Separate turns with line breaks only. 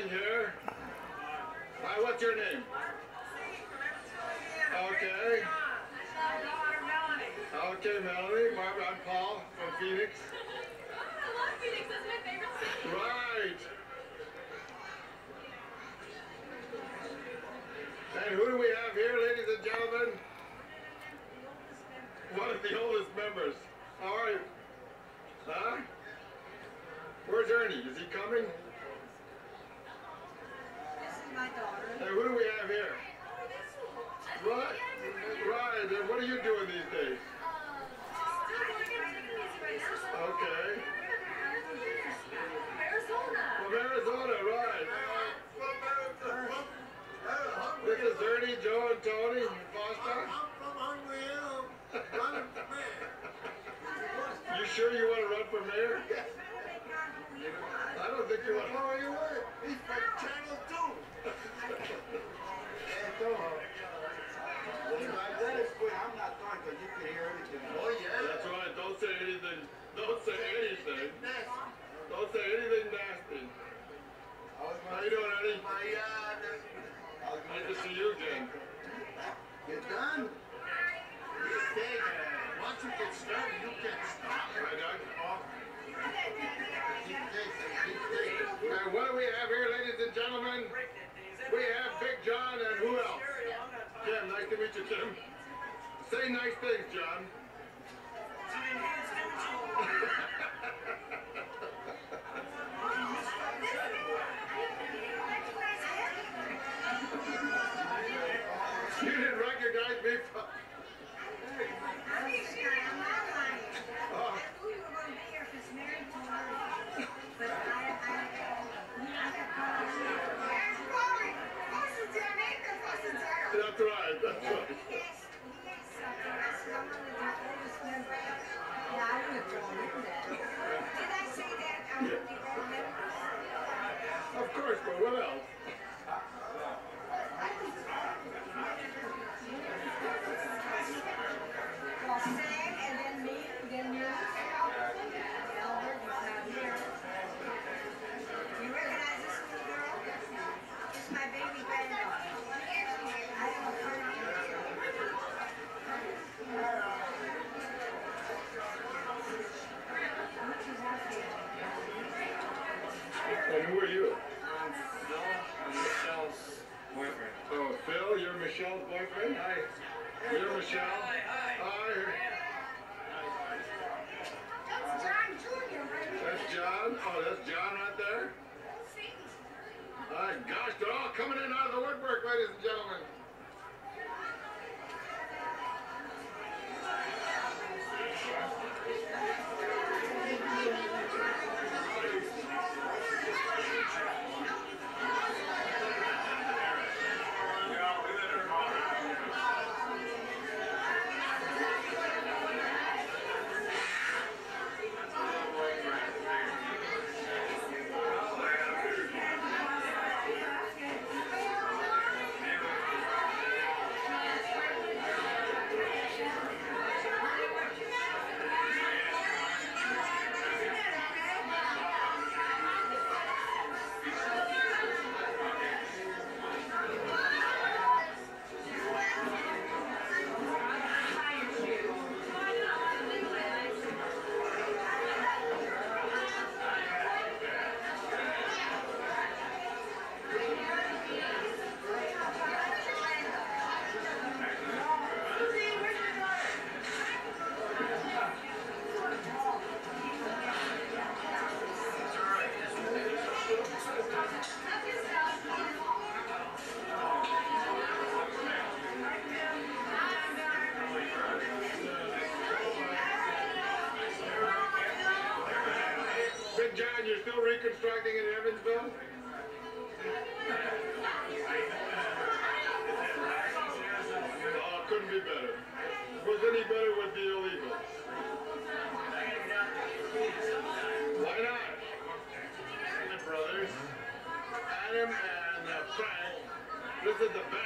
coming here. Hi, what's your name? Okay. Okay, Melanie. Barbara, I'm Paul from Phoenix.
I love Phoenix. That's my favorite city.
Right. And who do we have here, ladies and gentlemen? One of the oldest members. How are you? Huh? Where's Ernie? Is he coming?
This is my daughter.
And who do we have here? Right. Right. And what are you doing these days? Okay.
Arizona.
From Arizona, right. This is Ernie, Joe, and Tony, and Foster.
I'm from Hungry Hill.
You sure you want to run for mayor? I don't think you want to.
Oh, you would. He's from Channel 2. I'm not talking because you can hear everything. Oh, yeah.
That's right. Don't say anything. Don't say anything. Don't say anything nasty. How you doing, Eddie? Nice to see you again.
You're done? Once you get started, you can't stop.
Hi, Doug.
Keep taking.
And what do we have here, ladies and gentlemen? We have Big John and who else? Tim, nice to meet you, Tim. Say nice things, John. You didn't recognize me from... Oh. That's right, that's right. Of course, but what else? And who are you?
Bill, I'm Michelle's boyfriend.
Oh, Phil, you're Michelle's boyfriend? Hi. You're Michelle? Hi.
That's John Jr. right here.
That's John? Oh, that's John right there? My gosh, they're all coming in out of the woodwork, ladies and gentlemen. Big John, you're still reconstructing in Evansville? Oh, couldn't be better. If it was any better, it would be illegal. Why not? The brothers, Adam and Frank, this is the best.